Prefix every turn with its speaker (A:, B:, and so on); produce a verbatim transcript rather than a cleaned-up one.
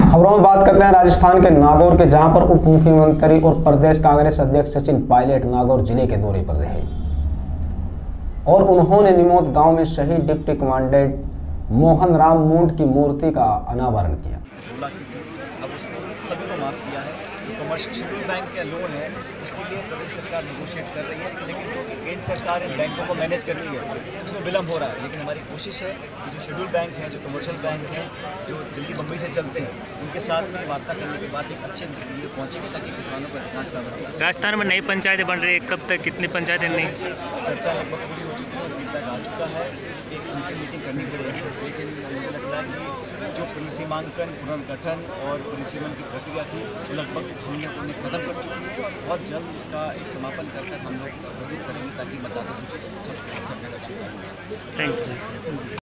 A: खबरों में बात करते हैं राजस्थान के नागौर के, जहां पर उप मुख्यमंत्री और प्रदेश कांग्रेस अध्यक्ष सचिन पायलट नागौर जिले के दौरे पर रहे और उन्होंने निमोद गांव में शहीद डिप्टी कमांडेंट मोहन राम मूंड की मूर्ति का अनावरण किया।
B: अब उसको सभी को माफ किया है। जो कमर्शियल शेड्यूल बैंक के लोन है उसके लिए प्रदेश सरकार नेगोशिएट कर रही है, लेकिन जो कि केंद्र सरकार इन बैंकों को मैनेज कर रही है उसमें विलम्ब हो रहा है। लेकिन हमारी कोशिश है कि जो शेड्यूल बैंक हैं, जो कमर्शियल बैंक हैं, जो दिल्ली बम्बई से चलते हैं, उनके साथ में वार्ता करने के बाद एक अच्छे नतीजे पहुँचेंगे ताकि किसानों को अधिकांश लाभ मिले।
C: राजस्थान में नई पंचायतें बन रही है, कब तक कितनी पंचायतें नहीं?
B: चर्चा लगभग पूरी हो चुकी है, फीडबैक आ चुका है। एक अंतिम मीटिंग करनी पड़ेगी, लेकिन मुझे लगता है कि जो परिसीमांकन, पुनर्गठन और परिसीमन की प्रक्रिया थी लगभग हमने उन्हें खत्म कर चुकी है और बहुत जल्द इसका एक समापन कर कर हम लोग प्रस्तुत करेंगे ताकि मतदाता सूची छपने का काम चालू हो सके।
C: Thank you.